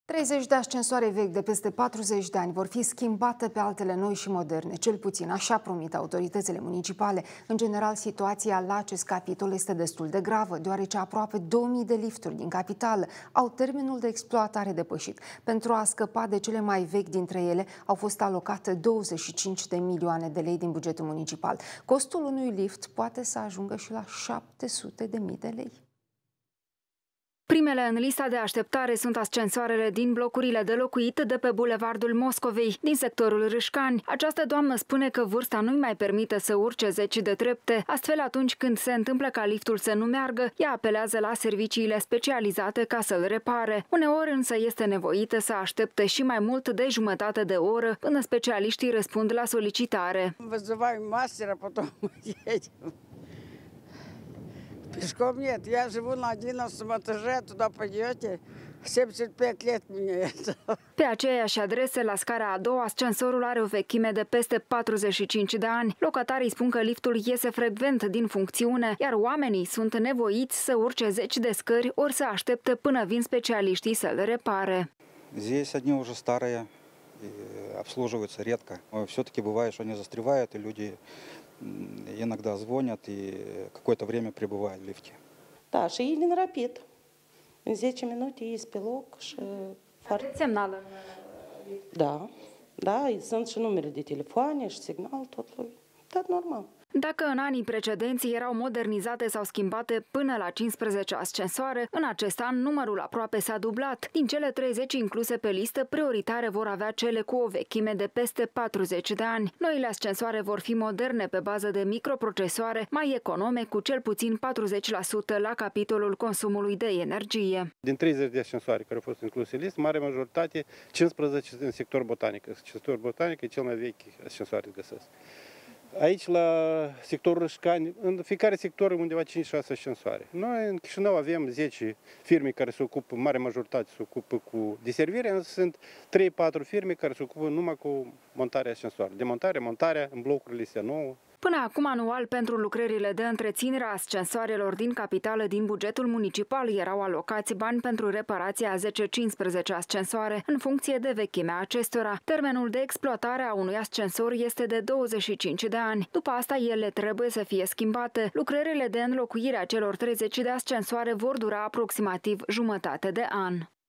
30 de ascensoare vechi de peste 40 de ani vor fi schimbate pe altele noi și moderne, cel puțin așa promit autoritățile municipale. În general, situația la acest capitol este destul de gravă, deoarece aproape 2000 de lifturi din capitală au termenul de exploatare depășit. Pentru a scăpa de cele mai vechi dintre ele, au fost alocate 25 de milioane de lei din bugetul municipal. Costul unui lift poate să ajungă și la 700.000 de lei. Primele în lista de așteptare sunt ascensoarele din blocurile de locuit de pe Bulevardul Moscovei, din sectorul Râșcani. Această doamnă spune că vârsta nu-i mai permite să urce 10 de trepte, astfel atunci când se întâmplă ca liftul să nu meargă, ea apelează la serviciile specializate ca să-l repare. Uneori însă este nevoită să aștepte și mai mult de jumătate de oră până specialiștii răspund la solicitare. Вызываем мастера, потом едем. Пешком нет. Я живу на 11 этаже, туда пойдете, 75 лет мне это. Pe aceeași adresă, la scara a doua, ascensorul are o vechime de peste 45 de ani. Locatarii spun că liftul iese frecvent din funcțiune, iar oamenii sunt nevoiți să urce 10 de scări ori să aștepte până vin specialiștii să-l repare. Здесь одни уже старые, обслуживаются редко. Все-таки бывает, что они застревают, и люди иногда звонят и какое-то время пребывают в лифте. Da, și ei din rapid. În 10 minute ei pe loc și... Semnală. Da, sunt și numere de telefoane și signal, totul. Tot normal. Dacă în anii precedenți erau modernizate sau schimbate până la 15 ascensoare, în acest an numărul aproape s-a dublat. Din cele 30 incluse pe listă, prioritare vor avea cele cu o vechime de peste 40 de ani. Noile ascensoare vor fi moderne pe bază de microprocesoare, mai econome cu cel puțin 40% la capitolul consumului de energie. Din 30 de ascensoare care au fost incluse în listă, mare majoritate, 15 în sector botanic. Sectorul botanic e cel mai vechi ascensoare găsesc. Aici, la sectorul Râșcani, în fiecare sector undeva 5-6 ascensoare. Noi în Chișinău avem 10 firme care se ocupă, mare majoritate se ocupă cu deservire, însă sunt 3-4 firme care se ocupă numai cu montarea ascensoare. Demontarea, montarea în blocurile astea nouă. Până acum, anual, pentru lucrările de întreținere a ascensoarelor din capitală din bugetul municipal erau alocați bani pentru reparația a 10-15 ascensoare în funcție de vechimea acestora. Termenul de exploatare a unui ascensor este de 25 de ani. După asta, ele trebuie să fie schimbate. Lucrările de înlocuire a celor 30 de ascensoare vor dura aproximativ jumătate de an.